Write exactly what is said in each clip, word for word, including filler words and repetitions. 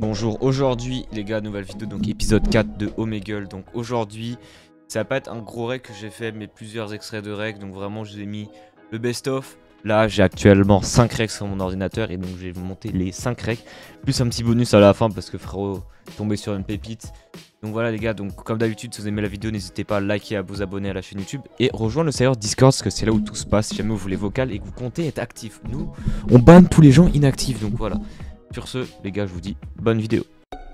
Bonjour, aujourd'hui les gars, nouvelle vidéo, donc épisode quatre de Omegle. Donc aujourd'hui, ça va pas être un gros rec que j'ai fait, mais plusieurs extraits de rec. Donc vraiment, je vous ai mis le best-of. Là, j'ai actuellement cinq recs sur mon ordinateur et donc je vais vous monter les cinq recs. Plus un petit bonus à la fin parce que frérot, tombé sur une pépite. Donc voilà les gars, donc comme d'habitude, si vous aimez la vidéo, n'hésitez pas à liker, à vous abonner à la chaîne YouTube et rejoindre le serveur Discord parce que c'est là où tout se passe. Si jamais vous voulez vocal et que vous comptez être actif, nous, on banne tous les gens inactifs. Donc voilà. Sur ce, les gars, je vous dis bonne vidéo.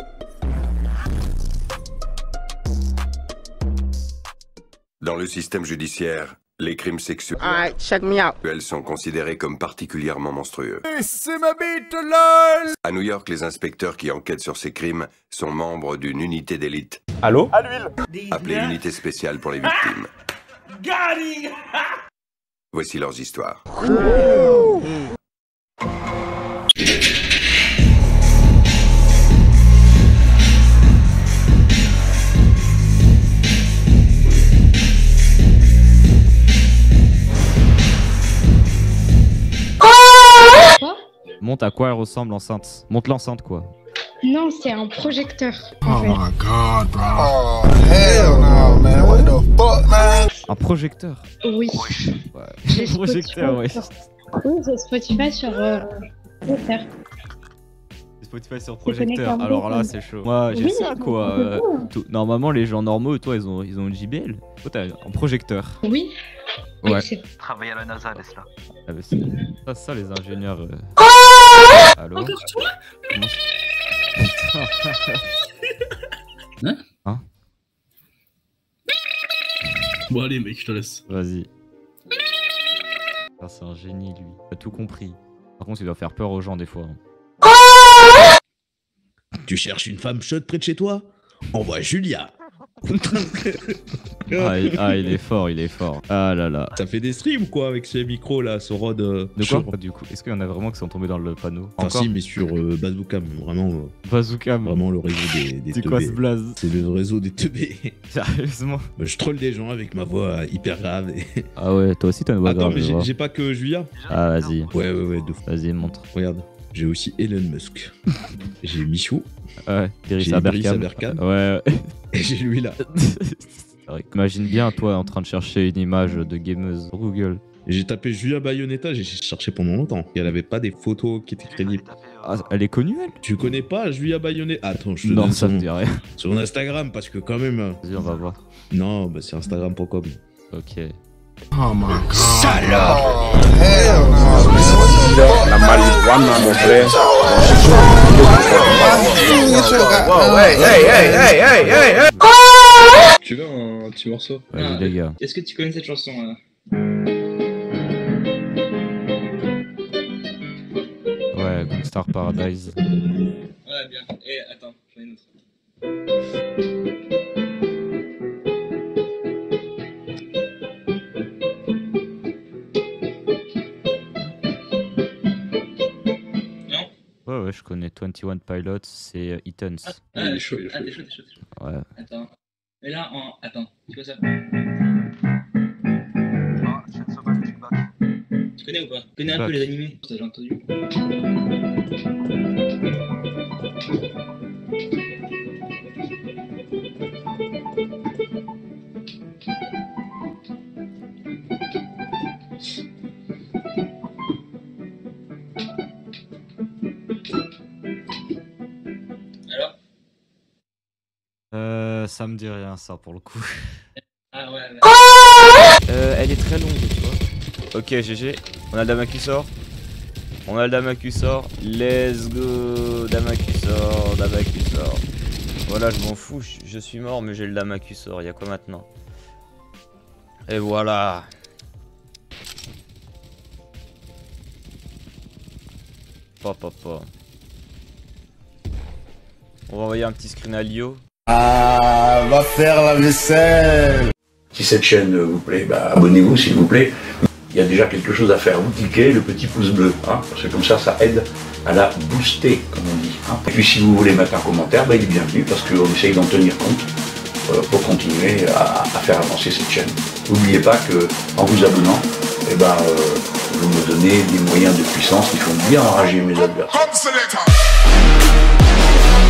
Dans le système judiciaire, les crimes sexuels Alright, check me out. sont considérés comme particulièrement monstrueux. C'est ma bite, lol. À New York, les inspecteurs qui enquêtent sur ces crimes sont membres d'une unité d'élite, Allô? appelée unité spéciale pour les victimes. Voici leurs histoires. Montre à quoi elle ressemble l'enceinte. Montre l'enceinte quoi. Non, c'est un projecteur. Oh En fait. my god, bro. Oh, hell no, man. What the fuck, man? Un projecteur. Oui. Ouais. J'ai Projecteur, ouais. Spotify sur- Oui, j'ai Spotify sur euh, projecteur. Spotify sur C'est connecté projecteur. à mon Alors là, téléphone. c'est chaud. Moi, j'ai Oui, ça mais quoi. c'est euh, bon. tout- Normalement, les gens normaux, toi, ils ont, ils ont une J B L. Toi, t'as un projecteur. Oui. Ouais. Oui, c'est- Travailler à la NASA, laisse-la. Ah bah, c'est ça, ça, les ingénieurs. euh. Allô. Encore toi? Comment Hein Hein? Bon allez mec, je te laisse. Vas-y. Ah, c'est un génie lui. T'as tout compris. Par contre, il doit faire peur aux gens des fois. hein. Tu cherches une femme chaude près de chez toi? Envoie Julia. Ah, il, ah, il est fort, il est fort. Ah là là. Ça fait des streams ou quoi avec ces micros là, ce rod euh, De chaud. quoi Du coup, est-ce qu'il y en a vraiment qui sont tombés dans le panneau? Enfin Encore si, mais sur euh, Bazooka, vraiment, euh, Bazooka. vraiment le réseau des, des C'est quoi ce teubés. blaze? C'est le réseau des teubés. Sérieusement? Bah, je troll des gens avec ma voix hyper grave. Et... Ah ouais, toi aussi t'as une voix Attends, grave, mais je j'ai- vois. j'ai pas que Julia. Ah vas-y, Ouais, ouais, ouais, de fou. vas-y montre. Regarde, j'ai aussi Elon Musk. J'ai Michou. Ouais, Idriss J'ai Idriss Aberkan. Aberkan. Ouais, Et j'ai lui là. c'est vrai. Imagine bien toi en train de chercher une image de gameuse sur Google. Et j'ai tapé Julia Bayonetta, j'ai cherché pendant longtemps. Et elle avait pas des photos qui étaient crédibles. Ah, elle est connue elle? Tu connais pas Julia Bayonetta? Attends, je te Non, donne ça son- me dit rien. Sur Instagram, parce que quand même. euh, Vas-y, on va voir. Non, bah c'est instagram point com. Ok. Oh my god. Salope. Oh, hell no, man. La marijuana, mon frère. Wow, hey, hey, hey, hey, hey, hey, hey. Tu veux un petit morceau? Vas-y Ah, les gars. Est-ce que tu connais cette chanson là? Ouais, Gangstar Paradise. Ouais, bien. Eh, attends, j'en ai une autre. Non? Ouais, ouais, je connais vingt et un Pilots, c'est euh, Eatons. Ah, Ah, ah, il est chaud, il est ah, chaud. t'es chaud, t'es chaud, t'es chaud. Ouais. Attends. Mais là, en. Attends, tu vois ça? Ah, Chainsaw Sauvage, tu back. Tu connais ou pas? Tu connais un Back. peu les animés? T'as déjà entendu? Alors? Euh, ça me dit rien ça pour le coup. Ah ouais, ouais. Euh, elle est très longue, tu vois. Ok, G G. On a le Dama qui sort. On a le Dama qui sort. Let's go. Dama qui sort. Dama qui sort. Voilà, je m'en fous. Je, je suis mort, mais j'ai le Dama qui sort. Y'a quoi maintenant? Et voilà. Pop, pop, pop. On va envoyer un petit screen à Lio. Ah, va faire la vaisselle. Si cette chaîne vous plaît, bah, abonnez-vous s'il vous plaît. Il y a déjà quelque chose à faire, vous cliquez le petit pouce bleu, hein, parce que comme ça, ça aide à la booster, comme on dit. Hein. Et puis si vous voulez mettre un commentaire, bah, il est bienvenu, parce qu'on essaye d'en tenir compte euh, pour continuer à, à faire avancer cette chaîne. N'oubliez pas que en vous abonnant, eh ben, euh, vous me donnez des moyens de puissance qui font bien enrager mes adversaires.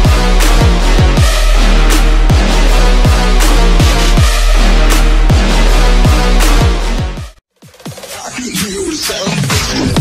you the sound.